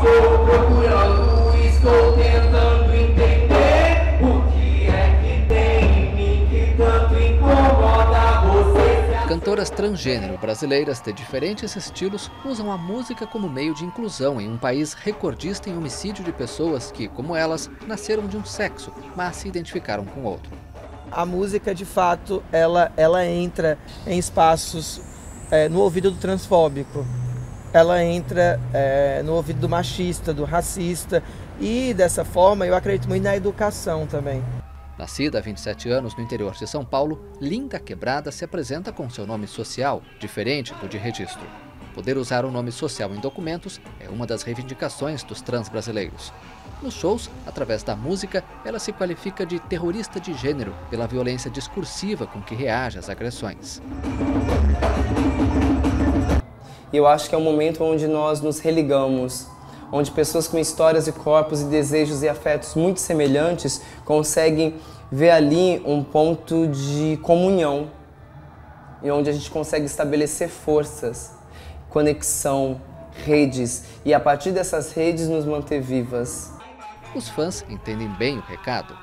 Estou procurando, estou tentando entender o que é que tem em mim que tanto incomoda você. Cantoras transgênero brasileiras de diferentes estilos usam a música como meio de inclusão em um país recordista em homicídio de pessoas que, como elas, nasceram de um sexo, mas se identificaram com outro. A música, de fato, ela entra em espaços no ouvido do transfóbico. Ela entra no ouvido do machista, do racista e, dessa forma, eu acredito muito na educação também. Nascida há 27 anos no interior de São Paulo, Linda Quebrada se apresenta com seu nome social, diferente do de registro. Poder usar o nome social em documentos é uma das reivindicações dos trans brasileiros. Nos shows, através da música, ela se qualifica de terrorista de gênero pela violência discursiva com que reage às agressões. Eu acho que é um momento onde nós nos religamos, onde pessoas com histórias e corpos e desejos e afetos muito semelhantes conseguem ver ali um ponto de comunhão e onde a gente consegue estabelecer forças, conexão, redes e a partir dessas redes nos manter vivas. Os fãs entendem bem o recado.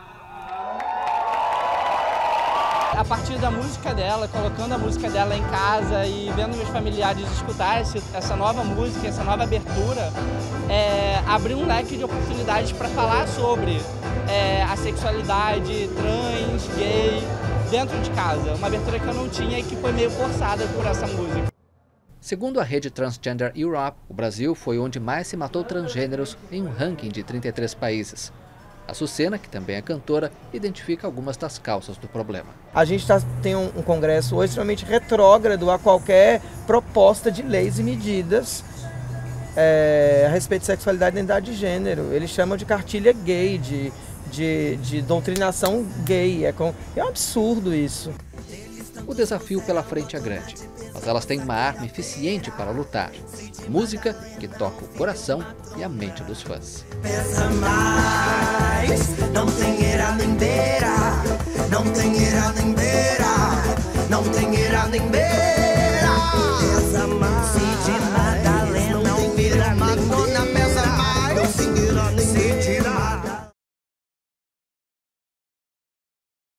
A partir da música dela, colocando a música dela em casa e vendo meus familiares escutar essa nova música, essa nova abertura, abrir um leque de oportunidades para falar sobre a sexualidade trans, gay, dentro de casa. Uma abertura que eu não tinha e que foi meio forçada por essa música. Segundo a rede Transgender Europe, o Brasil foi onde mais se matou transgêneros em um ranking de 33 países. A Sucena, que também é cantora, identifica algumas das causas do problema. A gente tem um congresso hoje extremamente retrógrado a qualquer proposta de leis e medidas a respeito de sexualidade e identidade de gênero. Eles chamam de cartilha gay, de doutrinação gay. É um absurdo isso. O desafio pela frente é grande, mas elas têm uma arma eficiente para lutar. Música que toca o coração e a mente dos fãs.